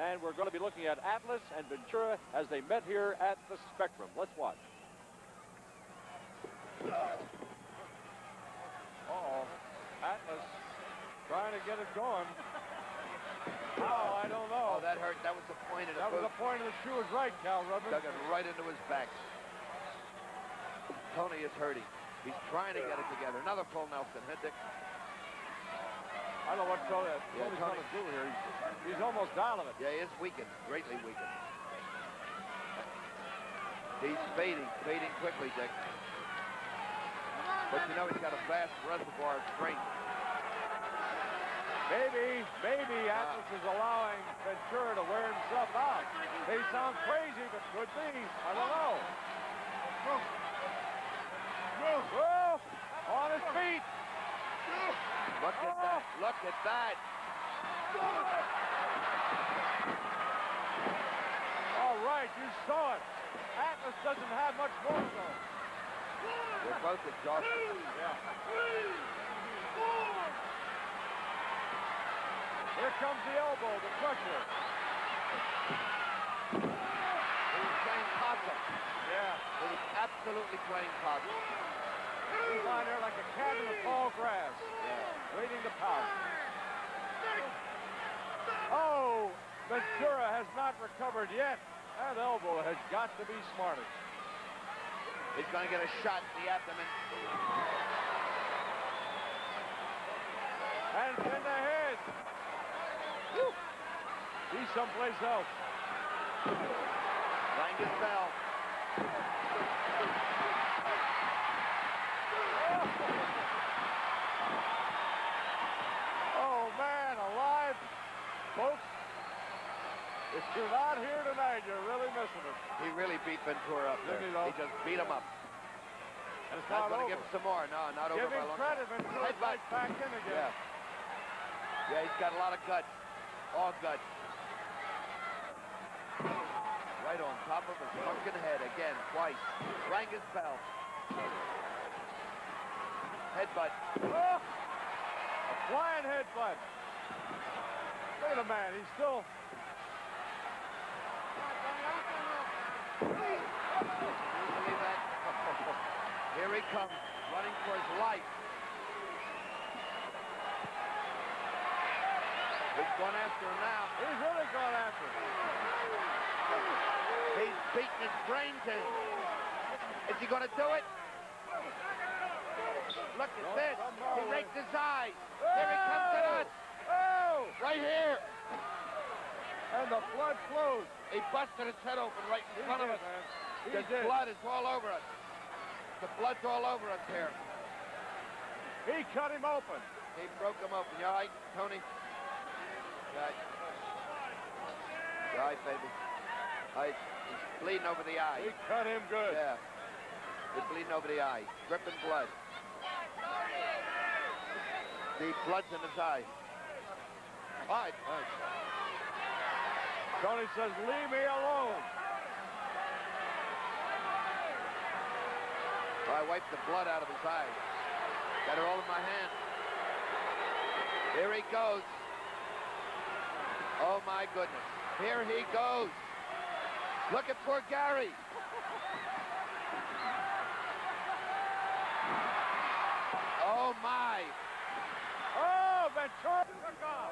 And we're going to be looking at Atlas and Ventura as they met here at the Spectrum. Let's watch. Uh-oh. Atlas trying to get it going. Oh, I don't know. Oh, that hurt. That was the point of the boot. That was the point of the shoe is right, Cal Rubin. Dug it right into his back. Tony is hurting. He's trying to get it together. Another full Nelson. Dick. I don't know what Tony's trying to do here. He's almost out of it. Yeah, he is weakened. Greatly weakened. He's fading quickly, Dick. But you know he's got a vast reservoir of strength. Maybe Atlas is allowing Ventura to wear himself out. They sound crazy, but could be. I don't know. Whoa! On his feet. Look at that. Look at that. All right, you saw it. Atlas doesn't have much more to go. They're both exhausted. Yeah. Here comes the elbow, the crusher. He was playing possum. Yeah. He was absolutely playing possum. He's lying there like a cat in the tall grass. Yeah. Waiting to pounce. Oh, Ventura has not recovered yet. That elbow has got to be smarter. He's going to get a shot in the abdomen. And in the head. Woo. He's someplace else. Rang his bell. Oh, man, alive. Folks, if you're not here tonight, you're really missing it. He really beat Ventura up there. He just beat him up. And it's not not going to over. give him some more. No, not over Give by a him long credit, time. Ventura's right back in again. Yeah, he's got a lot of guts. All guts. Right on top of his fucking head again, twice. Rang his bell. Headbutt. Oh! A flying headbutt. Look at the man, he's still... Can you believe that? Here he comes, running for his life. He's going after him now. He's really going after him. He's beating his brains in. Is he going to do it? Look at this. He raked his eyes. Here he comes at us. Oh! Right here. And the blood flows. He busted his head open right in front of us. The blood is all over us. The blood's all over us here. He cut him open. He broke him open. You all right, Tony? Right. Right, baby. Right. He's bleeding over the eye. He cut him good. Yeah. He's bleeding over the eye. Dripping blood. The blood's in his eye. All right. All right. Tony says, leave me alone. I wiped the blood out of his eye. Got it all in my hand. Here he goes. Oh, my goodness. Here he goes. Look at poor Gary. Oh, my. Oh, Ventura took off.